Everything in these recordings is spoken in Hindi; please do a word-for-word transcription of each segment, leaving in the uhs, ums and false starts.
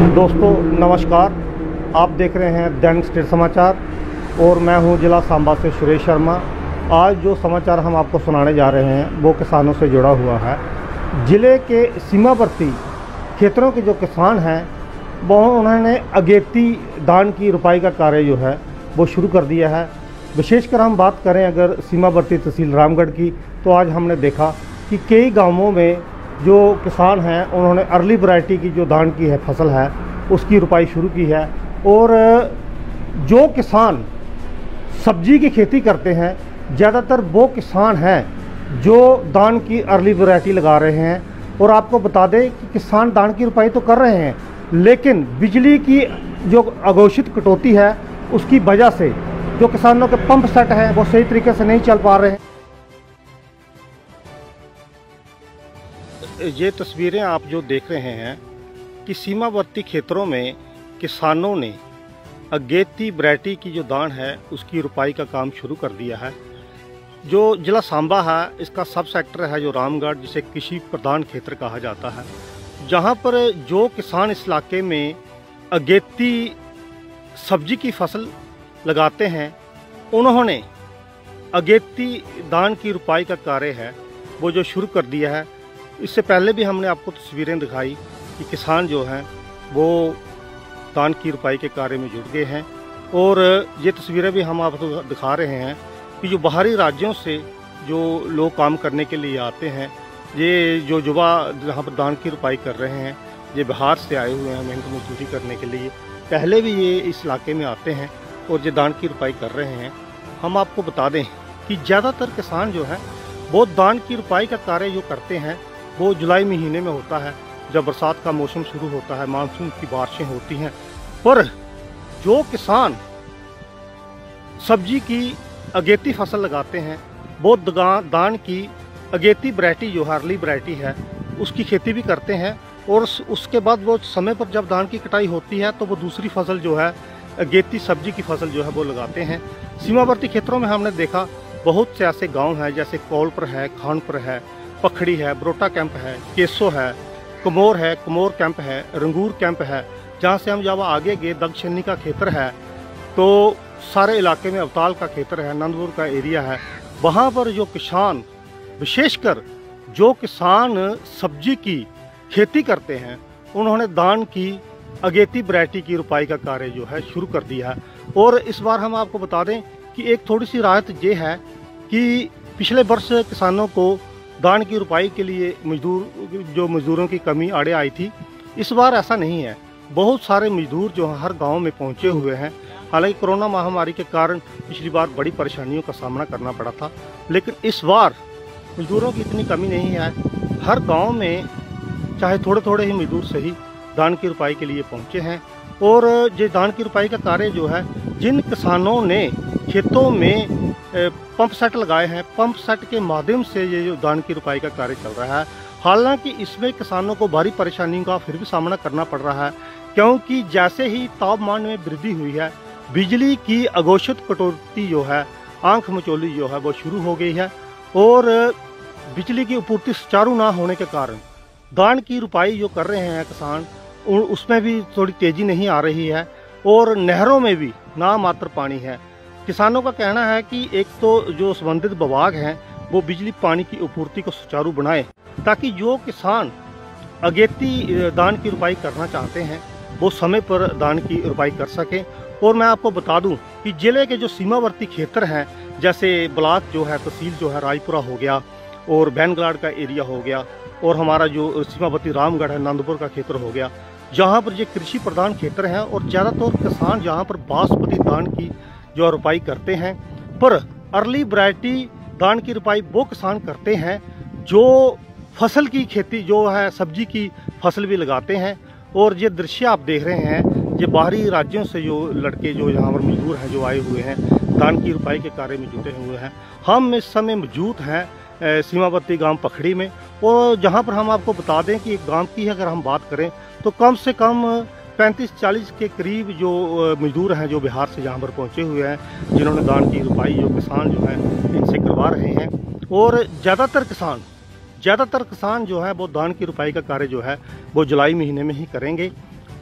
दोस्तों नमस्कार, आप देख रहे हैं दैनिक स्टेट समाचार और मैं हूं जिला सांबा से सुरेश शर्मा। आज जो समाचार हम आपको सुनाने जा रहे हैं वो किसानों से जुड़ा हुआ है। ज़िले के सीमावर्ती क्षेत्रों के जो किसान हैं वो उन्होंने अगेती धान की रुपाई का कार्य जो है वो शुरू कर दिया है। विशेषकर हम बात करें अगर सीमावर्ती तहसील रामगढ़ की, तो आज हमने देखा कि कई गाँवों में जो किसान हैं उन्होंने अर्ली वैरायटी की जो धान की है फसल है उसकी रुपाई शुरू की है। और जो किसान सब्जी की खेती करते हैं ज़्यादातर वो किसान हैं जो धान की अर्ली वैरायटी लगा रहे हैं। और आपको बता दें कि किसान धान की रुपाई तो कर रहे हैं, लेकिन बिजली की जो अघोषित कटौती है उसकी वजह से जो किसानों के पंप सेट हैं वो सही तरीके से नहीं चल पा रहे हैं। ये तस्वीरें आप जो देख रहे हैं कि सीमावर्ती क्षेत्रों में किसानों ने अगेती वैरायटी की जो धान है उसकी रुपाई का काम शुरू कर दिया है। जो जिला सांबा है इसका सब सेक्टर है जो रामगढ़, जिसे कृषि प्रधान क्षेत्र कहा जाता है, जहां पर जो किसान इस इलाके में अगेती सब्जी की फसल लगाते हैं उन्होंने अगेती धान की रुपाई का कार्य है वो जो शुरू कर दिया है। इससे पहले भी हमने आपको तस्वीरें दिखाई कि किसान जो हैं वो धान की रुपाई के कार्य में जुट गए हैं। और ये तस्वीरें भी हम आपको दिखा रहे हैं कि जो बाहरी राज्यों से जो लोग काम करने के लिए आते हैं, ये जो युवा जहाँ पर धान की रुपाई कर रहे हैं ये बिहार से आए हुए हैं मेहनत मजदूरी करने के लिए। पहले भी ये इस इलाके में आते हैं और ये धान की रुपाई कर रहे हैं। हम आपको बता दें कि ज़्यादातर किसान जो है वो धान की रुपाई का कार्य जो करते हैं वो जुलाई महीने में होता है, जब बरसात का मौसम शुरू होता है, मानसून की बारिशें होती हैं। पर जो किसान सब्जी की अगेती फसल लगाते हैं वो धान की अगेती वैरायटी जो अर्ली वैरायटी है उसकी खेती भी करते हैं। और उसके बाद वो समय पर जब धान की कटाई होती है तो वो दूसरी फसल जो है अगेती सब्जी की फसल जो है वो लगाते हैं। सीमावर्ती क्षेत्रों में हमने देखा बहुत से ऐसे गाँव हैं जैसे कौलपुर है, खानपुर है, पखड़ी है, बरोटा कैंप है, केसो है, कमोर है, कमोर कैंप है, रंगूर कैंप है। जहाँ से हम जब आगे गए दक्षिणी का क्षेत्र है तो सारे इलाके में अवताल का क्षेत्र है, नंदपुर का एरिया है। वहाँ पर जो किसान, विशेषकर जो किसान सब्जी की खेती करते हैं, उन्होंने धान की अगेती वैरायटी की रुपाई का कार्य जो है शुरू कर दिया है। और इस बार हम आपको बता दें कि एक थोड़ी सी राहत ये है कि पिछले वर्ष किसानों को धान की रुपाई के लिए मजदूर जो मजदूरों की कमी आड़े आई थी, इस बार ऐसा नहीं है। बहुत सारे मजदूर जो हर गांव में पहुंचे हुए हैं। हालांकि कोरोना महामारी के कारण पिछली बार बड़ी परेशानियों का सामना करना पड़ा था, लेकिन इस बार मजदूरों की इतनी कमी नहीं है। हर गांव में चाहे थोड़े थोड़े ही मजदूर सही धान की रुपाई के लिए पहुँचे हैं। और ये धान की रुपाई का कार्य जो है, जिन किसानों ने खेतों में पंप सेट लगाए हैं, पंप सेट के माध्यम से ये जो धान की रुपाई का कार्य चल रहा है। हालांकि इसमें किसानों को भारी परेशानियों का फिर भी सामना करना पड़ रहा है, क्योंकि जैसे ही तापमान में वृद्धि हुई है, बिजली की अघोषित कटौती जो है, आंख मचोली जो है वो शुरू हो गई है। और बिजली की आपूर्ति सुचारू ना होने के कारण धान की रुपाई जो कर रहे हैं किसान, उसमें भी थोड़ी तेजी नहीं आ रही है। और नहरों में भी ना मात्र पानी है। किसानों का कहना है कि एक तो जो संबंधित विभाग हैं वो बिजली पानी की आपूर्ति को सुचारू बनाए, ताकि जो किसान अगेती धान की रुपाई करना चाहते हैं वो समय पर धान की रुपाई कर सकें। और मैं आपको बता दूं कि जिले के जो सीमावर्ती क्षेत्र हैं, जैसे ब्लॉक जो है, तहसील जो है रायपुरा हो गया और भैनगढ़ का एरिया हो गया, और हमारा जो सीमावर्ती रामगढ़ है, नंदपुर का क्षेत्र हो गया, जहाँ पर ये कृषि प्रधान क्षेत्र हैं। और ज़्यादातर किसान जहाँ पर बासमती धान की जो रुपाई करते हैं, पर अर्ली वैरायटी धान की रुपाई वो किसान करते हैं जो फसल की खेती जो है सब्जी की फसल भी लगाते हैं। और ये दृश्य आप देख रहे हैं, ये बाहरी राज्यों से जो लड़के जो यहाँ पर मजदूर हैं जो आए हुए हैं धान की रुपाई के कार्य में जुटे हुए हैं। हम इस समय मौजूद हैं सीमावर्ती गांव पखड़ी में, और जहाँ पर हम आपको बता दें कि एक गांव की अगर हम बात करें तो कम से कम पैंतीस चालीस के करीब जो मजदूर हैं जो बिहार से यहाँ पर पहुँचे हुए हैं, जिन्होंने धान की रुपाई जो किसान जो हैं इनसे करवा रहे हैं। और ज़्यादातर किसान ज़्यादातर किसान जो है वो धान की रुपाई का कार्य जो है वो जुलाई महीने में ही करेंगे।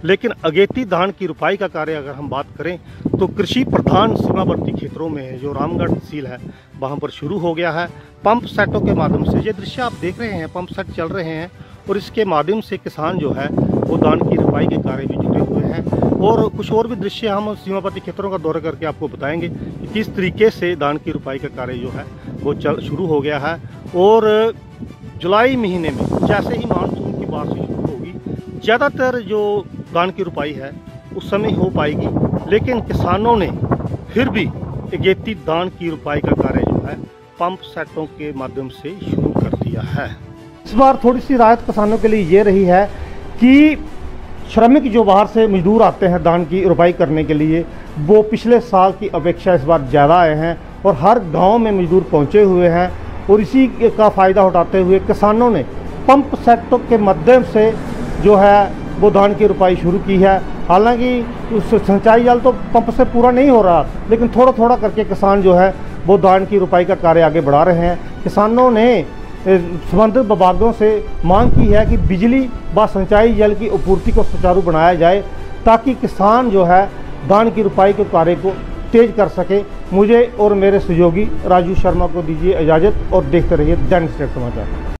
लेकिन अगेती धान की रुपाई का कार्य अगर हम बात करें तो कृषि प्रधान सीमावर्ती क्षेत्रों में है, जो रामगढ़ तहसील है वहाँ पर शुरू हो गया है। पंप सेटों के माध्यम से ये दृश्य आप देख रहे हैं, पंप सेट चल रहे हैं और इसके माध्यम से किसान जो है वो धान की रुपाई के कार्य में जुटे हुए हैं। और कुछ और भी दृश्य हम सीमावर्ती क्षेत्रों का दौरा करके आपको बताएंगे कि किस तरीके से धान की रुपाई का कार्य जो है वो चल शुरू हो गया है। और जुलाई महीने में जैसे ही मानसून की बारिश शुरू होगी, ज़्यादातर जो धान की रुपाई है उस समय हो पाएगी, लेकिन किसानों ने फिर भी अगेती धान की रुपाई का कार्य जो है पंप सेटों के माध्यम से शुरू कर दिया है। इस बार थोड़ी सी राहत किसानों के लिए ये रही है कि श्रमिक जो बाहर से मजदूर आते हैं धान की रुपाई करने के लिए, वो पिछले साल की अपेक्षा इस बार ज़्यादा आए हैं और हर गांव में मजदूर पहुंचे हुए हैं। और इसी का फ़ायदा उठाते हुए किसानों ने पंप सेटों के माध्यम से जो है वो धान की रुपाई शुरू की है। हालांकि उस सिंचाई जल तो पंप से पूरा नहीं हो रहा, लेकिन थोड़ा थोड़ा करके किसान जो है वो धान की रुपाई का कार्य आगे बढ़ा रहे हैं। किसानों ने संबंधित विभागों से मांग की है कि बिजली व सिंचाई जल की आपूर्ति को सुचारू बनाया जाए, ताकि किसान जो है धान की रुपाई के कार्य को तेज कर सके। मुझे और मेरे सहयोगी राजू शर्मा को दीजिए इजाज़त और देखते रहिए दैनिक स्टेट समाचार।